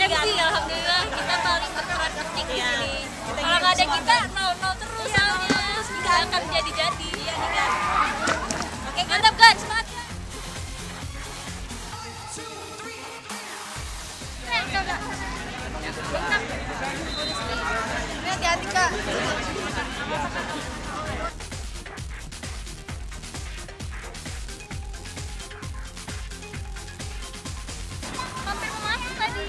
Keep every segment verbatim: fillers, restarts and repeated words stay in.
ganti. Alhamdulillah kita paling berperan penting di Iya. sini. Kita Kalau nggak ada semangat. kita nol nol terus soalnya nggak akan jadi-jadi. Iya nih kan. Oke mantap guys, semangat guys. Keren kau Kak. Bengkak. Ini hati-hati Kak. Hampir mau masuk tadi.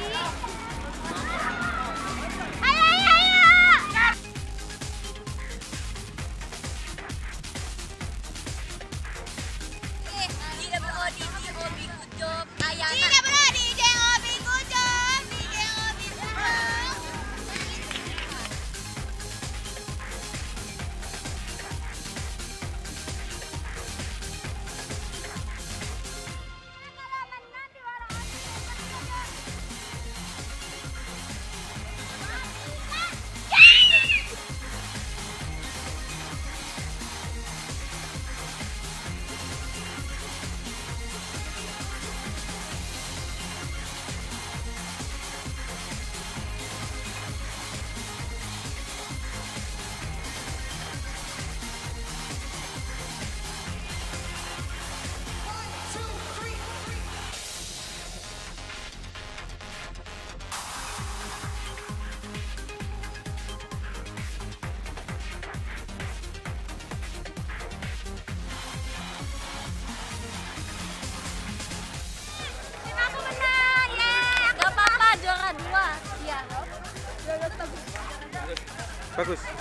Ayo ayo ayo. Eh, jika berodi di hobi kucop ayana. Jika berodi di hobi kucop, di hobi kucop. Tim aku menang, yeay! Gak apa-apa, juara dua. Iya. Bagus.